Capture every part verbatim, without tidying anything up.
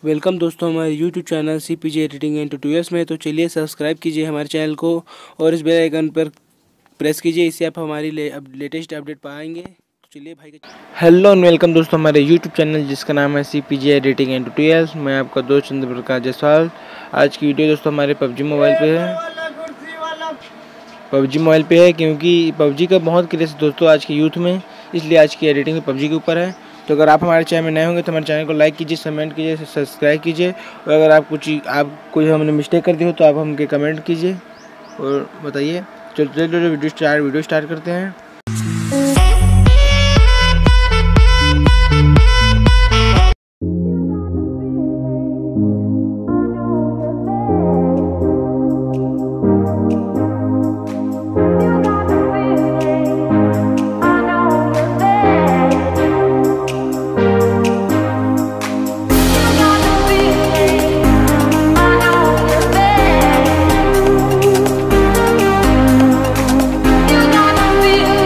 Welcome दोस्तों हमारे YouTube channel C P J editing and tutorials में। तो चलिए सब्सक्राइब कीजिए हमारे चैनल को और इस बेल आइकन पर प्रेस कीजिए, इससे आप हमारी ले, अब लेटेस्ट अपडेट पाएंगे। तो चलिए भाई हेलो एंड वेलकम दोस्तों हमारे यूट्यूब चैनल जिसका नाम है C P J editing and tutorials. मैं आपका दोस्त चंद्र प्रकाश जायसवाल। आज की वीडियो दोस्तों हमारे पबजी मोबाइल पे है पबजी मोबाइल पे है क्योंकि पबजी का बहुत क्रेज़ दोस्तों आज के यूथ में, इसलिए आज की एडिटिंग पबजी के ऊपर है। तो अगर आप हमारे चैनल में नए होंगे तो हमारे चैनल को लाइक कीजिए, कमेंट कीजिए, सब्सक्राइब कीजिए। और अगर आप कुछ आप कोई हमने मिस्टेक कर दी हो तो आप हमके कमेंट कीजिए और बताइए। चलो चलो वीडियो स्टार्ट वीडियो स्टार्ट करते हैं। You gotta feel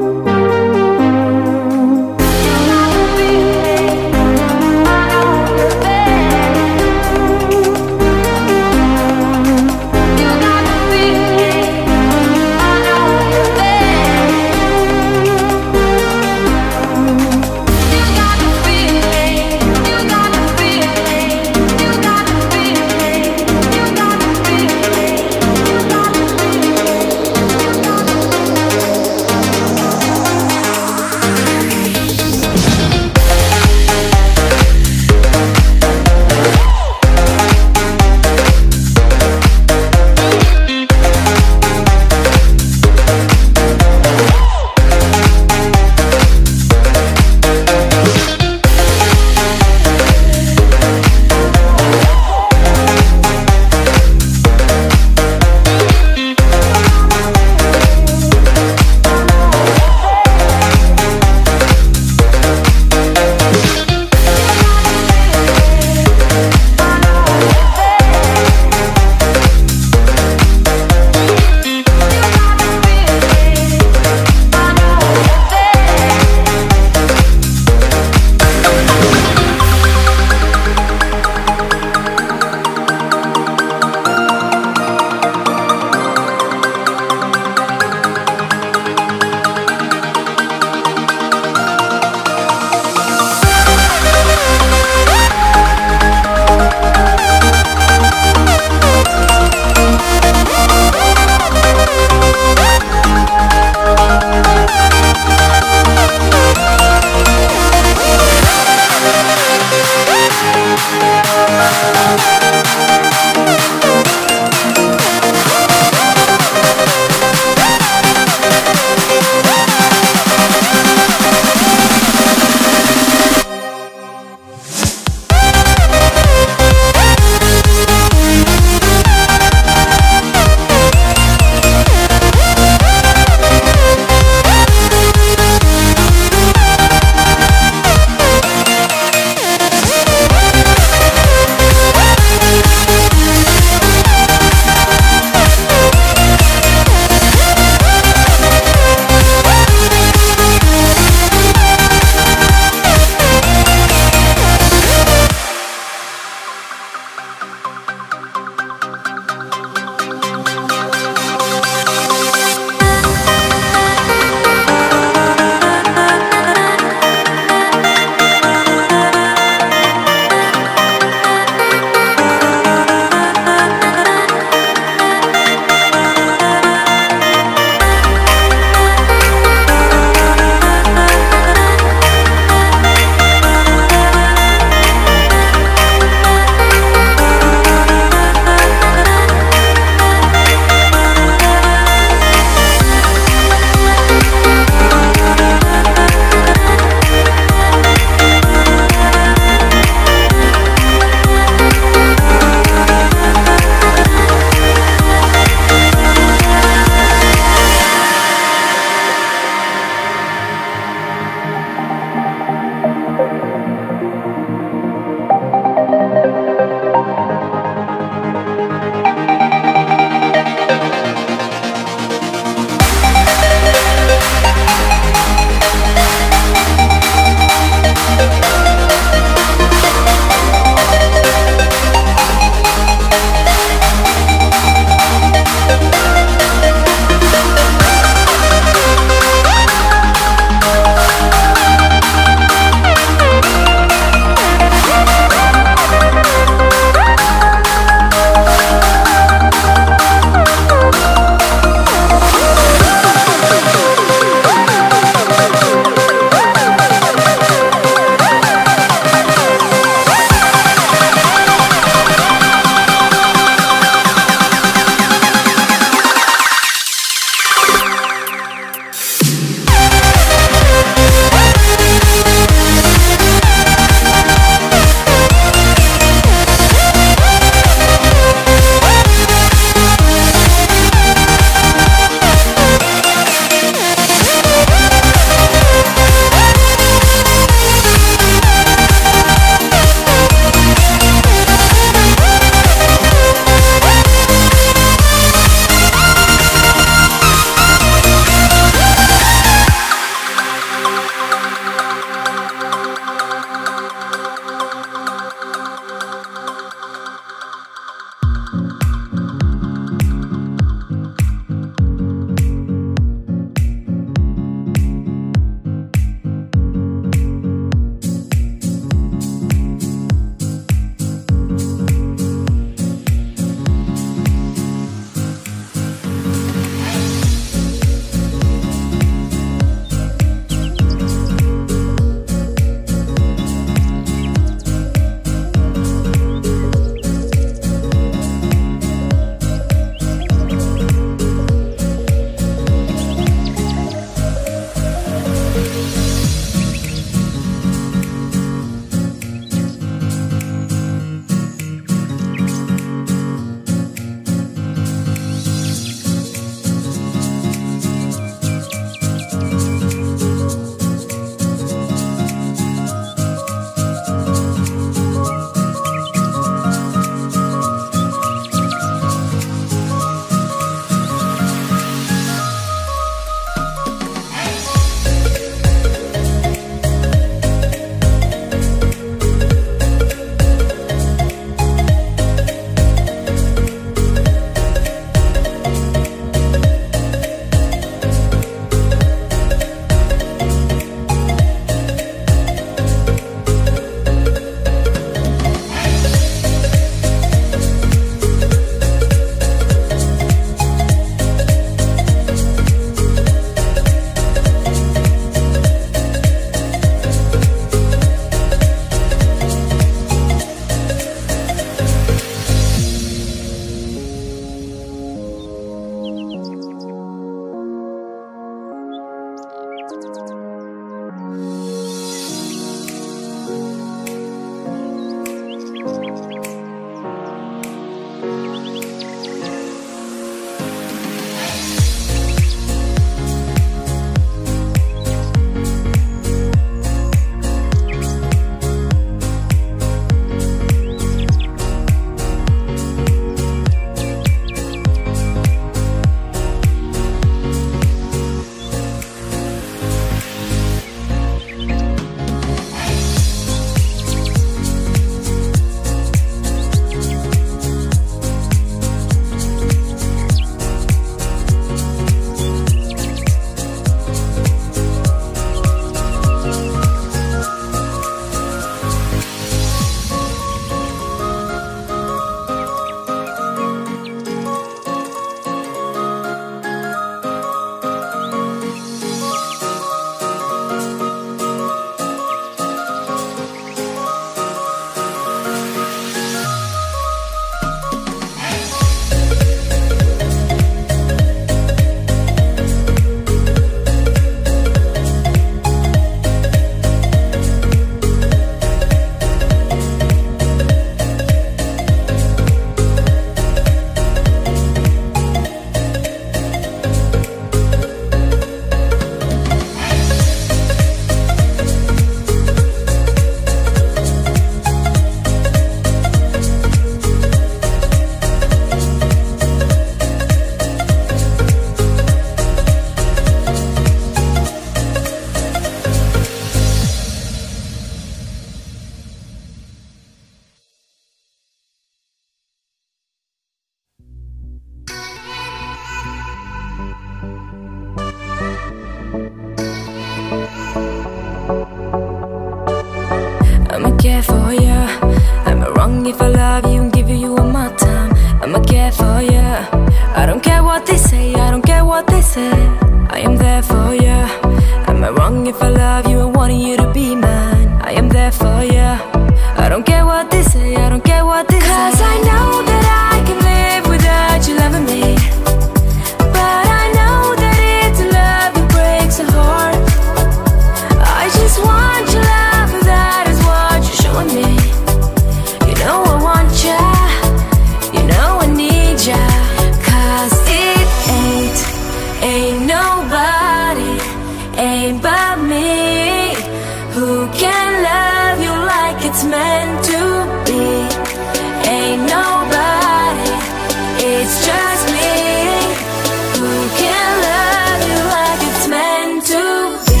what they say. I am there for you. Am I wrong if I love you and wanting you to be mine? I am there for you. I don't care what they say, I don't care what they say. Cause I know that I can live without you loving me. But I know that it's a love that breaks a heart. I just want your love, and that is what you're showing me. You know I want ya, you know I need ya. Cause it ain't, ain't nobody, ain't but me, who can love you like it's meant to be. Ain't nobody, it's just me, who can love you like it's meant to be.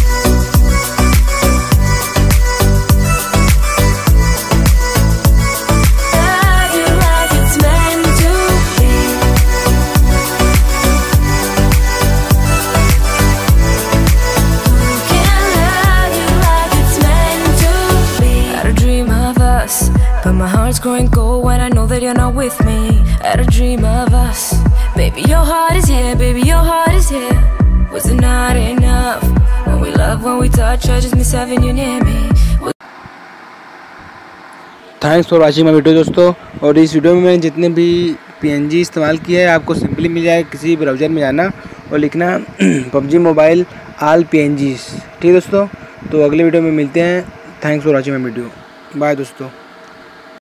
Love you like it's meant to be. Who can love you like it's meant to be? Had a dream of us, but my heart's growing cold when I know that you're not with me. Had a dream of us. Baby, your heart is here, baby, your heart is here. Was it not enough? When we love, when we touch, I just miss having you near me. Thanks for watching my video दोस्तों। और इस video में मैंने जितने भी PNG इस्तेमाल किया है, आपको सिंपली मिल जाए किसी ब्राउज़र में जाना और लिखना पबजी मोबाइल आल पीएनजीज। ठीक है दोस्तों, तो अगले वीडियो में मिलते हैं। Thanks for watching my video. Bye दोस्तों।